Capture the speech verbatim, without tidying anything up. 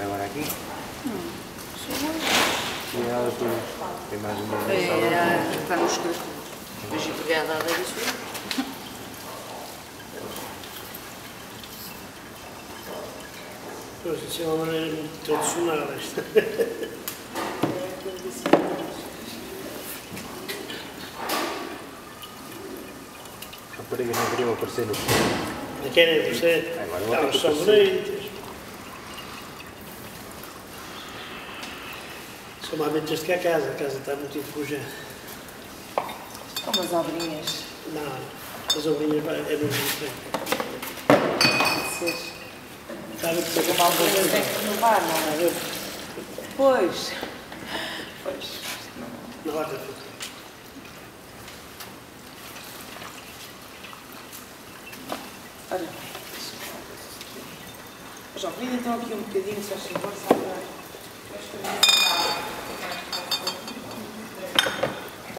chegar agora aqui? Hum, chegou. E ela depois tem mais uma É, está no escuro. Depois eu peguei a dada disso. Pois, isso é uma maneira muito tradicional esta. A rapariga não queria aparecer no filme. Não querem aparecer? Agora Ah, vou os ter que são aparecer. bonitos. São mais bonitas do que a casa. A casa está muito enferrujada. Com umas obrinhas. Não, as obrinhas é muito diferente. Pode ser. Sabe que Como algumas tem que renovar, não é? Pois. Pois. Não vai ter futuro. Olha bem. João, vem então aqui um bocadinho, se faz favor, sabe?